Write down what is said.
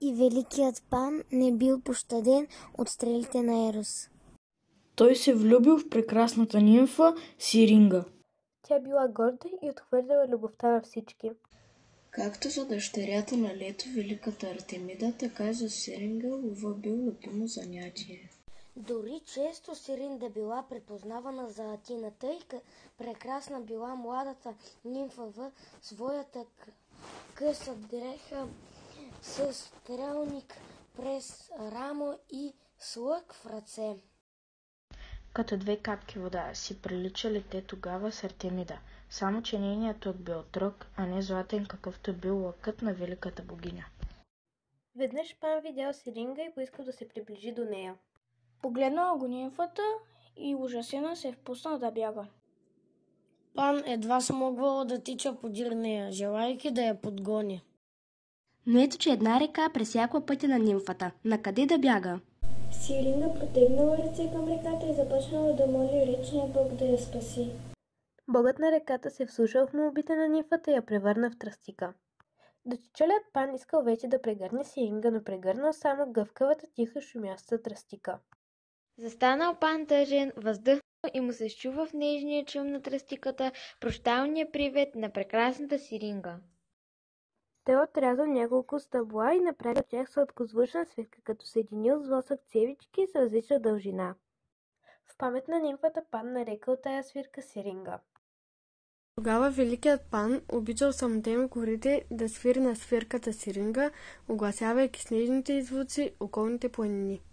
И великият Пан не бил пощаден от стрелите на Ерос. Той се влюбил в прекрасната нимфа Сиринга. Тя била горда и отхвърляла любовта на всички. Както за дъщерята на Лето, великата Артемида, така и за Сиринга лова бил любимо занятие. Дори често Сиринда била препознавана за Атина, тъй прекрасна била младата нимфа в своята къса дреха с стрелник през рамо и с лък в ръце. Като две капки вода си приличали те тогава с Артемида, само че нейният лък бил тръг, а не златен, какъвто бил лъкът на великата богиня. Веднъж Пан видял Сиринга и поискал да се приближи до нея. Погледнала го нимфата и ужасена се впуснал да бяга. Пан едва смогвал да тича подир нея, желайки да я подгони. Но ето, че една река пресякла пътя на нимфата. Накъде да бяга? Сиринга протегнала ръце към реката и започнала да моли речния бог да я спаси. Богът на реката се вслушал в молбите на нимфата и я превърна в тръстика. Дочичалият Пан искал вече да прегърне Сиринга, но прегърнал само гъвкавата тиха шумяща тръстика. Застанал Пан тъжен, въздъхнал и му се счува в нежния шум на тръстиката прощалния привет на прекрасната Сиринга. Той отрязал няколко стъбла и направил тях сладкозвучна свирка, като съединил с восък цевички с различна дължина. В памет на нимфата Пан нарекал тая свирка Сиринга. Тогава великият Пан обичал самотем горите да свири на свирката Сиринга, огласявайки с нежните звуци околните планини.